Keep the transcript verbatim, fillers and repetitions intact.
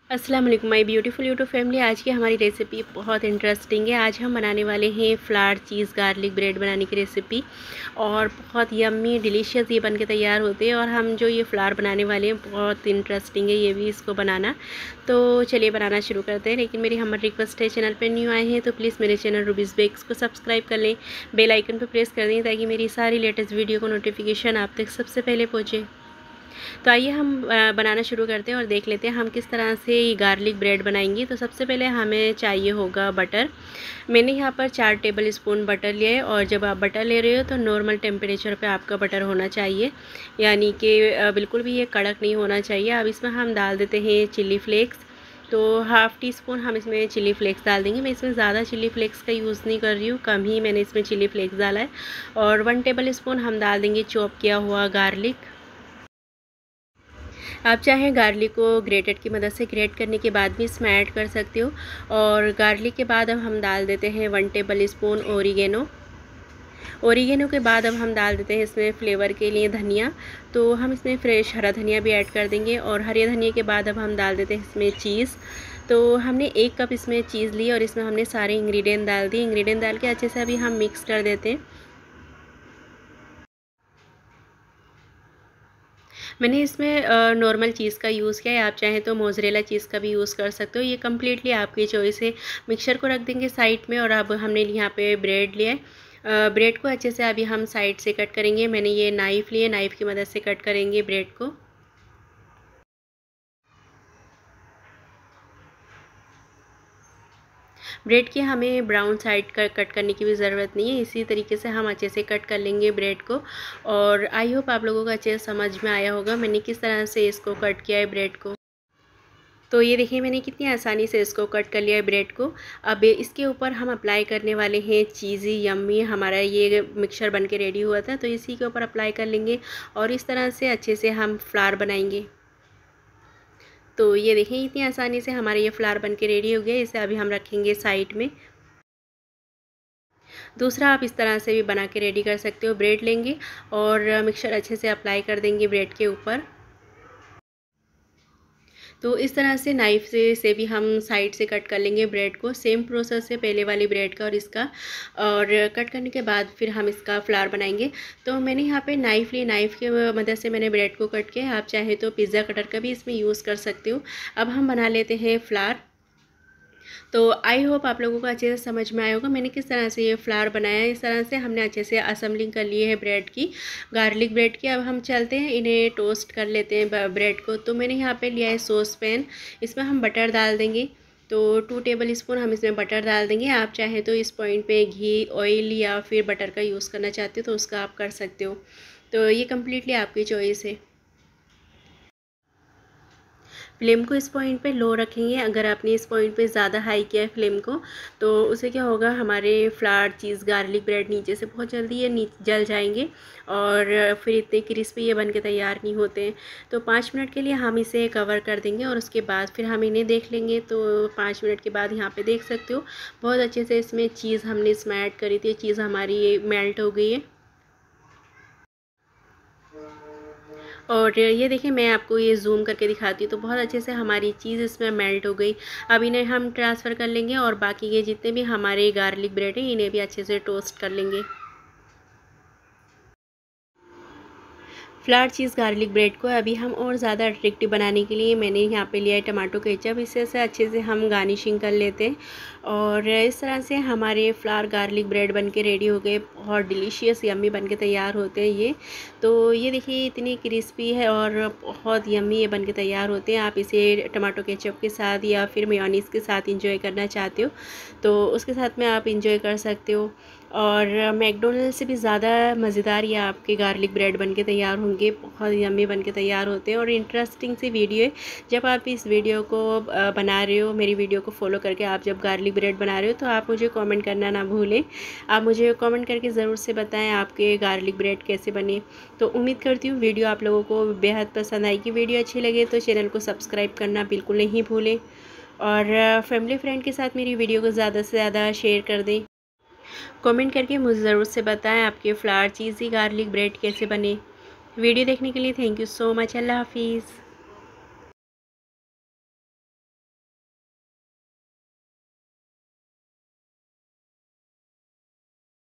अस्सलाम वालेकुम my beautiful YouTube family. आज की हमारी रेसिपी बहुत इंटरेस्टिंग है। आज हम बनाने वाले हैं फ्लावर चीज़ गार्लिक ब्रेड बनाने की रेसिपी, और बहुत यम्मी डिलीशियस ये बन के तैयार होते हैं। और हम जो ये फ्लावर बनाने वाले हैं बहुत इंटरेस्टिंग है ये भी, इसको बनाना। तो चलिए बनाना शुरू करते हैं। लेकिन मेरी हमारी रिक्वेस्ट है, चैनल पर न्यू आए हैं तो प्लीज़ मेरे चैनल रूबीज़ बेक्स को सब्सक्राइब कर लें, बेल आइकन पर प्रेस कर दें ताकि मेरी सारी लेटेस्ट वीडियो को नोटिफिकेशन आप तक सबसे पहले पहुँचे। तो आइए हम बनाना शुरू करते हैं और देख लेते हैं हम किस तरह से ये गार्लिक ब्रेड बनाएंगे। तो सबसे पहले हमें चाहिए होगा बटर। मैंने यहाँ पर चार टेबल स्पून बटर लिया है, और जब आप बटर ले रहे हो तो नॉर्मल टेम्परेचर पे आपका बटर होना चाहिए, यानी कि बिल्कुल भी ये कड़क नहीं होना चाहिए। अब इसमें हम डाल देते हैं चिली फ्लेक्स। तो हाफ़ टी स्पून हम इसमें चिली फ्लेक्स डाल देंगे। मैं इसमें ज़्यादा चिली फ्लेक्स का यूज़ नहीं कर रही हूँ, कम ही मैंने इसमें चिली फ्लेक्स डाला है। और वन टेबल स्पून हम डाल देंगे चॉप किया हुआ गार्लिक। आप चाहें गार्लिक को ग्रेटेड की मदद से ग्रेट करने के बाद भी इसमें ऐड कर सकते हो। और गार्लिक के बाद अब हम डाल देते हैं one tablespoon oregano. Oregano के बाद अब हम डाल देते हैं इसमें फ्लेवर के लिए धनिया। तो हम इसमें फ्रेश हरा धनिया भी ऐड कर देंगे। और हरे धनिया के बाद अब हम डाल देते हैं इसमें चीज़। तो हमने एक कप इसमें चीज़ ली और इसमें हमने सारे इंग्रेडिएंट डाल दिए। इंग्रेडिएंट डाल के अच्छे से अभी हम मिक्स कर देते हैं। मैंने इसमें नॉर्मल चीज़ का यूज़ किया है, आप चाहें तो मोज़रेला चीज़ का भी यूज़ कर सकते हो। ये कम्प्लीटली आपकी चॉइस है। मिक्सचर को रख देंगे साइड में, और अब हमने यहाँ पे ब्रेड लिया है। ब्रेड को अच्छे से अभी हम साइड से कट करेंगे। मैंने ये नाइफ़ लिए, नाइफ़ की मदद से कट करेंगे ब्रेड को। ब्रेड की हमें ब्राउन साइड का कट करने की भी ज़रूरत नहीं है, इसी तरीके से हम अच्छे से कट कर लेंगे ब्रेड को। और आई होप आप लोगों को अच्छे से समझ में आया होगा मैंने किस तरह से इसको कट किया है ब्रेड को। तो ये देखिए मैंने कितनी आसानी से इसको कट कर लिया है ब्रेड को। अब इसके ऊपर हम अप्लाई करने वाले हैं चीज़ी यम्मी। हमारा ये मिक्सचर बन के रेडी हुआ था, तो इसी के ऊपर अप्लाई कर लेंगे और इस तरह से अच्छे से हम फ्लावर बनाएंगे। तो ये देखिए इतनी आसानी से हमारे ये फ्लावर बन के रेडी हो गया। इसे अभी हम रखेंगे साइड में। दूसरा आप इस तरह से भी बना के रेडी कर सकते हो। ब्रेड लेंगे और मिक्सचर अच्छे से अप्लाई कर देंगे ब्रेड के ऊपर। तो इस तरह से नाइफ़ से से भी हम साइड से कट कर लेंगे ब्रेड को। सेम प्रोसेस है पहले वाली ब्रेड का और इसका। और कट करने के बाद फिर हम इसका फ्लावर बनाएंगे। तो मैंने यहाँ पे नाइफ़ ली, नाइफ़ की मदद से मैंने ब्रेड को कट किया। आप चाहे तो पिज़्ज़ा कटर का भी इसमें यूज़ कर सकते हो। अब हम बना लेते हैं फ्लावर। तो आई होप आप लोगों को अच्छे से समझ में आया होगा मैंने किस तरह से ये फ्लावर बनाया है। इस तरह से हमने अच्छे से असेंबलिंग कर लिए है ब्रेड की, गार्लिक ब्रेड की। अब हम चलते हैं इन्हें टोस्ट कर लेते हैं ब्रेड को। तो मैंने यहाँ पे लिया है सॉस पैन, इसमें हम बटर डाल देंगे। तो टू टेबल स्पून हम इसमें बटर डाल देंगे। आप चाहें तो इस पॉइंट पे घी, ऑयल या फिर बटर का यूज़ करना चाहते हो तो उसका आप कर सकते हो। तो ये कम्प्लीटली आपकी चॉइस है। फ्लेम को इस पॉइंट पे लो रखेंगे। अगर आपने इस पॉइंट पे ज़्यादा हाई किया है फ्लेम को तो उसे क्या होगा, हमारे फ्लावर चीज़ गार्लिक ब्रेड नीचे से बहुत जल्दी ये नीचे जल जाएंगे और फिर इतने क्रिस्पी ये बन के तैयार नहीं होते हैं। तो पाँच मिनट के लिए हम इसे कवर कर देंगे और उसके बाद फिर हम इन्हें देख लेंगे। तो पाँच मिनट के बाद यहाँ पर देख सकते हो बहुत अच्छे से इसमें चीज़ हमने इसमें ऐड करी थी, चीज़ हमारी ये मेल्ट हो गई है। और ये देखिए मैं आपको ये जूम करके दिखाती हूँ तो बहुत अच्छे से हमारी चीज़ इसमें मेल्ट हो गई। अब इन्हें हम ट्रांसफ़र कर लेंगे और बाकी के जितने भी हमारे गार्लिक ब्रेड हैं इन्हें भी अच्छे से टोस्ट कर लेंगे। फ्लावर चीज़ गार्लिक ब्रेड को अभी हम और ज़्यादा अट्रैक्टिव बनाने के लिए मैंने यहाँ पे लिया है टमाटो केचप। इससे से अच्छे से हम गार्निशिंग कर लेते हैं। और इस तरह से हमारे फ्लावर गार्लिक ब्रेड बन के रेडी हो गए। बहुत डिलीशियस यम्मी बन के तैयार होते हैं ये। तो ये देखिए इतनी क्रिस्पी है और बहुत यम्मी ये बन के तैयार होते हैं। आप इसे टमाटो केचप के साथ या फिर मेयोनीज़ के साथ इंजॉय करना चाहते हो तो उसके साथ में आप इंजॉय कर सकते हो। और मैकडोनल्ड से भी ज़्यादा मज़ेदार ये आपके गार्लिक ब्रेड बन के तैयार होंगे। बहुत यम्मी बन के तैयार होते हैं और इंटरेस्टिंग सी वीडियो है। जब आप इस वीडियो को बना रहे हो, मेरी वीडियो को फॉलो करके आप जब गार्लिक ब्रेड बना रहे हो तो आप मुझे कमेंट करना ना भूलें। आप मुझे कमेंट करके ज़रूर से बताएं आपके गार्लिक ब्रेड कैसे बने। तो उम्मीद करती हूँ वीडियो आप लोगों को बेहद पसंद आएगी। वीडियो अच्छी लगे तो चैनल को सब्सक्राइब करना बिल्कुल नहीं भूलें और फैमिली फ्रेंड के साथ मेरी वीडियो को ज़्यादा से ज़्यादा शेयर कर दें। कमेंट करके मुझे ज़रूर से बताएं आपके फ्लावर चीज़ी गार्लिक ब्रेड कैसे बने। वीडियो देखने के लिए थैंक यू सो मच। अल्लाह हाफिज़।